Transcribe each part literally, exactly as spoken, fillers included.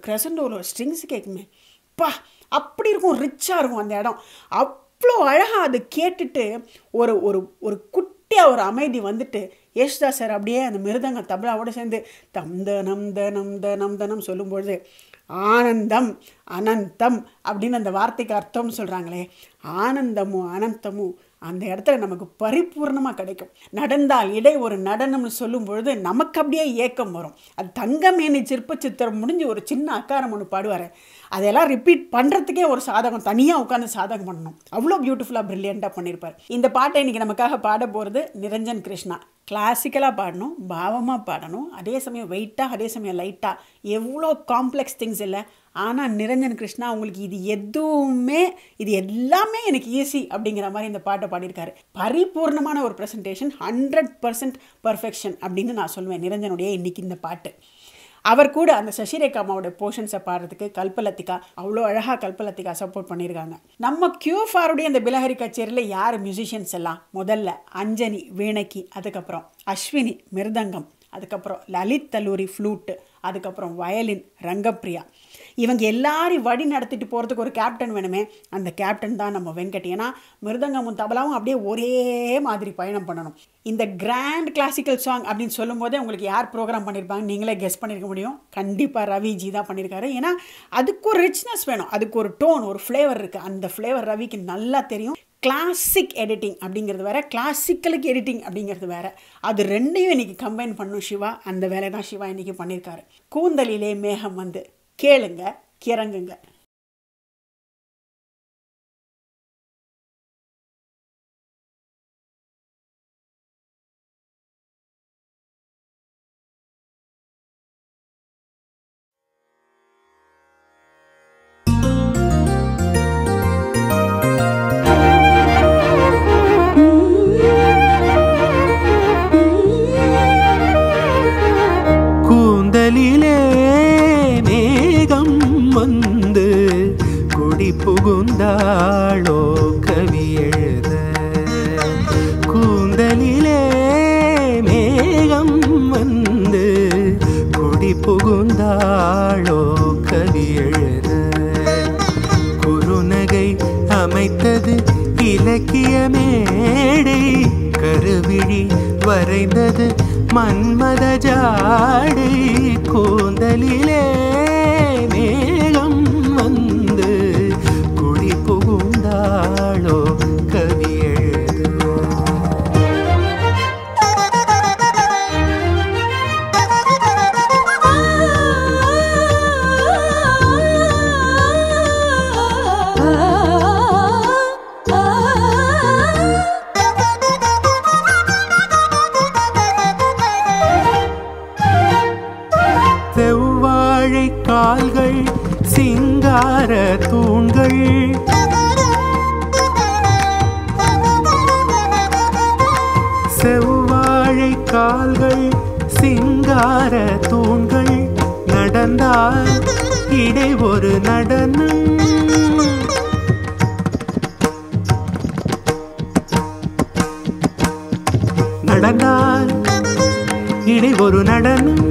கிரெசண்டோவில் ஒரு ஸ்ட்ரிங்ஸ் கேட்குமே, பா அப்படி இருக்கும், ரிச்சாக இருக்கும் அந்த இடம். அவ்வளோ அழகாக அது கேட்டுட்டு ஒரு ஒரு ஒரு குட்டியாக ஒரு அமைதி வந்துட்டு யேசுதாஸ் சார் அப்படியே அந்த மிருதங்க தபலாவோடு சேர்ந்து தம் தனம் தனம் தனம் தனம் சொல்லும்பொழுது ஆனந்தம் அனந்தம் அப்படின்னு அந்த வார்த்தைக்கு அர்த்தம்னு சொல்கிறாங்களே, ஆனந்தமும் அனந்தமும் அந்த இடத்துல நமக்கு பரிபூர்ணமாக கிடைக்கும். நடந்தால் இடை ஒரு நடனம்னு சொல்லும் பொழுது நமக்கு அப்படியே ஏக்கம் வரும். அது தங்கமேனி சிற்ப சித்திரம் முடிஞ்சு ஒரு சின்ன அக்காரம் ஒன்று பாடுவார், அதெல்லாம் ரிப்பீட் பண்ணுறதுக்கே ஒரு சாதகம், தனியாக உட்காந்து சாதகம் பண்ணணும். அவ்வளோ பியூட்டிஃபுல்லாக ப்ரில்லியண்ட்டாக பண்ணியிருப்பார். இந்த பாட்டை இன்றைக்கி நமக்காக பாட போகிறது நிரஞ்சன் கிருஷ்ணா. கிளாசிக்கலாக பாடணும், பாவமாக பாடணும், அதே சமயம் வெயிட்டாக, அதே சமயம் லைட்டாக, எவ்வளோ காம்ப்ளெக்ஸ் திங்ஸ் இல்லை. ஆனால் நிரஞ்சன் கிருஷ்ணா உங்களுக்கு இது எதுவுமே, இது எல்லாமே எனக்கு ஈஸி அப்படிங்கிற மாதிரி இந்த பாட்டை பாடியிருக்காரு. பரிபூர்ணமான ஒரு ப்ரெசன்டேஷன், ஹண்ட்ரட் பர்சன்ட் பர்ஃபெக்ஷன் அப்படின்னு நான் சொல்லுவேன் நிரஞ்சனுடைய இன்றைக்கி இந்த பாட்டு. அவர் கூட அந்த சசிரேகா அம்மாவோட போர்ஷன்ஸை பாடுறதுக்கு கல்பலத்திகா அவ்வளோ அழகாக கல்பலத்திகா சப்போர்ட் பண்ணியிருக்காங்க. நம்ம கியூஃபாருடைய அந்த பிலஹரி கச்சேரியில் யார் மியூசிஷியன்ஸ் எல்லாம்? முதல்ல அஞ்சனி வீணைக்கு, அதுக்கப்புறம் அஸ்வினி மிருதங்கம், அதுக்கப்புறம் லலித் தல்லூரி ஃப்ளூட்டு, அதுக்கப்புறம் வயலின் ரங்கப்பிரியா. இவங்க எல்லாரையும் வழி நடத்திட்டு போகிறதுக்கு ஒரு கேப்டன் வேணுமே, அந்த கேப்டன் தான் நம்ம வெங்கட். ஏன்னா மிருதங்கமும் தபலாவும் அப்படியே ஒரே மாதிரி பயணம் பண்ணணும். இந்த கிராண்ட் கிளாசிக்கல் சாங் அப்படின்னு சொல்லும் போதே உங்களுக்கு யார் ப்ரோக்ராம் பண்ணியிருப்பாங்க நீங்களே கெஸ் பண்ணியிருக்க முடியும். கண்டிப்பாக ரவிஜி தான் பண்ணியிருக்காரு. ஏன்னா அதுக்கு ஒரு ரிச்னஸ் வேணும், அதுக்கு ஒரு டோன், ஒரு ஃப்ளேவர் இருக்குது. அந்த ஃப்ளேவர் ரவிக்கு நல்லா தெரியும். கிளாசிக் எடிட்டிங் அப்படிங்கிறது வேறு, கிளாசிக்கலுக்கு எடிட்டிங் அப்படிங்கிறது வேறு. அது ரெண்டையும் இன்றைக்கி கம்பைன் பண்ணும் சிவா. அந்த வேலை தான் சிவா இன்றைக்கி பண்ணியிருக்காரு. கூந்தலிலே மேகம் வந்து கேளுங்க, கிறங்குங்க. கூந்தலிலே மேகம் இலக்கிய மேடை கருவிழி வரைந்தது மன்மத ஜாடை கூந்தலிலே மேகம் வந்து குடி புகுந்தாளோ கவி எழுது. செவ்வாழை கால்கள் சிங்கார தூண்கள் செவ்வாழை கால்கள் சிங்கார தூண்கள் நடந்தால் இடை ஒரு நடனம் நடந்தால் இடை ஒரு நடனம்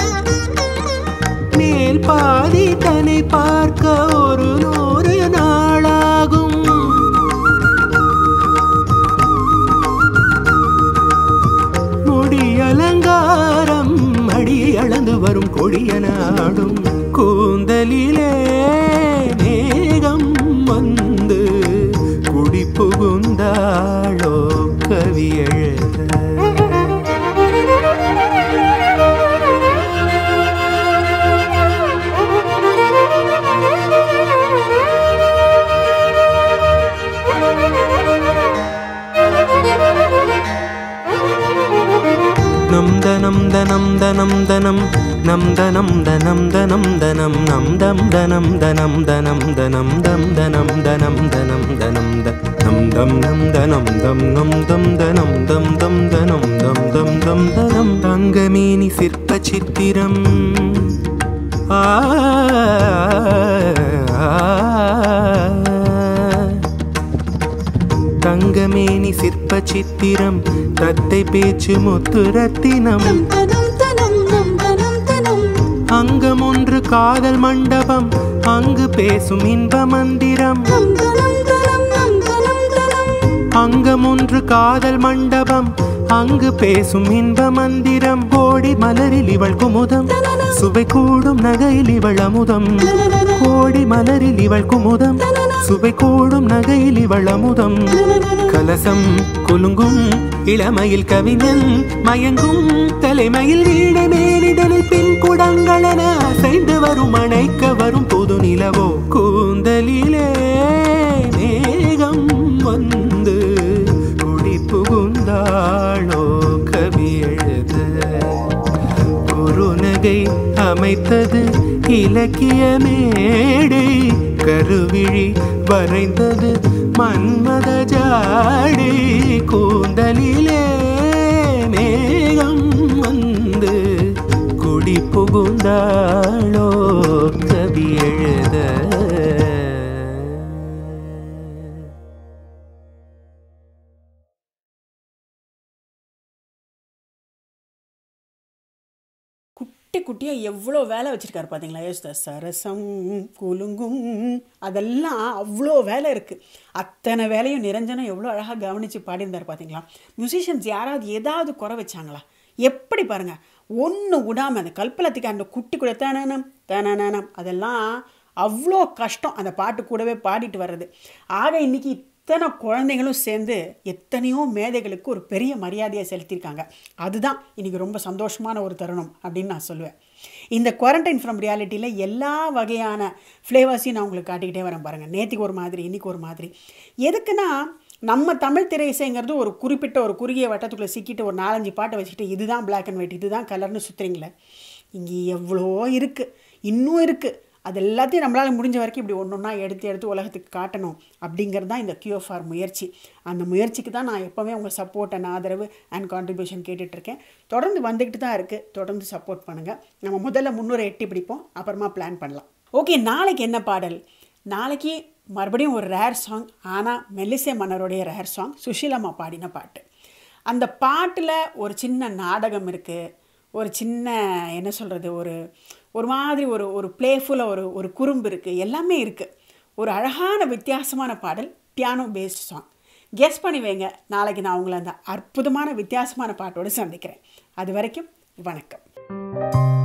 மேல் பாதி தன்னை பார்க்க ஒரு நூறு நாளாகும். முடி அலங்காரம் அடி அளந்து வரும் கொடியன ஆடும் கூந்தலிலே மேகம் வந்து குடி புகுந்தாளோ கவி எழுத. நம் தனம் தனம் தனம் தனம் நம் தனம் தனம் தனம் தனம் நம் தம் தனம் தனம் தனம் தனம் தம் தனம் தனம் தனம் தனம் தம் தம் நம் தனம் தம் நம் தம் தனம் தம் தம் தனம் தம் தம் தம் தனம். தங்கமேனி சிற்ப சித்திரம் ஆ தங்கமேனி சிற்ப சித்திரம் தத்தை பேச்சு முத்துரத்தினம் அங்கம் ஒன்று காதல் மண்டபம் அங்கு பேசும் இன்ப மந்திரம் அங்கம் ஒன்று காதல் மண்டபம் அங்கு பேசும் இன்ப மந்திரம். கோடி மலரில் இவள் குமுதம் சுவை கூடும் நகையில் இவள் அமுதம் கோடி மலரில் இவள் குமுதம் சுவை கூடும் நகையில் இவள் அமுதம். கலசம் குலுங்கும் இளமையில் கவிஞன் மயங்கும் தலைமையில் வீடை மேலிடலில் பின் குடங்களென அசைந்து வரும் அணைக்க வரும் புது நிலவோ கூந்தலிலே மேகம் வந்து குடி புகுந்தாளோ கவி எழுத. குறுநகை அமைத்தது இலக்கிய மேடை கருவிழி வரைந்தது மன்மத ஜாடை கூந்தலிலே மேகம் வந்து குடி புகுந்தாளோ கவி எழுத. குட்டி குட்டியாக எவ்வளோ வேலை வச்சுருக்காரு பார்த்தீங்களா யோசித்த சரசம் குலுங்கும் அதெல்லாம் அவ்வளோ வேலை இருக்குது. அத்தனை வேலையும் நிரஞ்சனம் எவ்வளோ அழகாக கவனித்து பாடியிருந்தார் பார்த்தீங்களா. மியூசிஷியன்ஸ் யாராவது ஏதாவது குறை வச்சாங்களா? எப்படி பாருங்கள், ஒன்று விடாமல் அந்த கல்பலத்துக்கு அந்த குட்டி கூட தனனம் தனனம் அதெல்லாம் அவ்வளோ கஷ்டம் அந்த பாட்டு கூடவே பாடிட்டு வர்றது. ஆக இன்றைக்கி இத்தனை குழந்தைகளும் சேர்ந்து எத்தனையோ மேதைகளுக்கு ஒரு பெரிய மரியாதையை செலுத்தியிருக்காங்க. அதுதான் இன்றைக்கி ரொம்ப சந்தோஷமான ஒரு தருணம் அப்படின்னு நான் சொல்லுவேன். இந்த குவாரண்டைன் ஃப்ரம் ரியாலிட்டியில் எல்லா வகையான ஃப்ளேவர்ஸையும் நான் உங்களுக்கு காட்டிக்கிட்டே வரேன் பாருங்கள். நேற்றுக்கு ஒரு மாதிரி, இன்றைக்கி ஒரு மாதிரி. எதுக்குன்னா நம்ம தமிழ் திரை இசைங்கிறது ஒரு குறிப்பிட்ட ஒரு குறுகிய வட்டத்துக்குள்ளே சிக்கிட்டு ஒரு நாலஞ்சு பாட்டை வச்சுக்கிட்டு இதுதான் பிளாக் அண்ட் ஒயிட் இதுதான் கலர்னு சுற்றுறீங்களே. இங்கே எவ்வளோ இருக்குது, இன்னும் இருக்குது. அது எல்லாத்தையும் நம்மளால் முடிஞ்ச வரைக்கும் இப்படி ஒன்று ஒன்றா எடுத்து எடுத்து உலகத்துக்கு காட்டணும் அப்படிங்கிறது தான் இந்த கியூஎஃப்ஆர் முயற்சி. அந்த முயற்சிக்கு தான் நான் எப்போவுமே உங்கள் சப்போர்ட் அண்ட் ஆதரவு அண்ட் கான்ட்ரிபியூஷன் கேட்டுட்ருக்கேன். தொடர்ந்து வந்துக்கிட்டு தான் இருக்குது. தொடர்ந்து சப்போர்ட் பண்ணுங்கள். நம்ம முதல்ல முன்னூறு எட்டி பிடிப்போம், அப்புறமா பிளான் பண்ணலாம். ஓகே, நாளைக்கு என்ன பாடல்? நாளைக்கு மறுபடியும் ஒரு ரேர் சாங், ஆனால் மெல்லிசை மன்னருடைய ரேர் சாங், சுஷீலம்மா பாடின பாட்டு. அந்த பாட்டில் ஒரு சின்ன நாடகம் இருக்குது, ஒரு சின்ன என்ன சொல்கிறது, ஒரு ஒரு மாதிரி ஒரு ஒரு பிளேஃபுல்லாக ஒரு ஒரு குறும்பு இருக்குது, எல்லாமே இருக்குது. ஒரு அழகான வித்தியாசமான பாடல், பியானோ பேஸ்ட் சாங். கெஸ் பண்ணி வைங்க. நாளைக்கு நான் உங்களை அந்த அற்புதமான வித்தியாசமான பாட்டோடு சந்திக்கிறேன். அது வரைக்கும் வணக்கம்.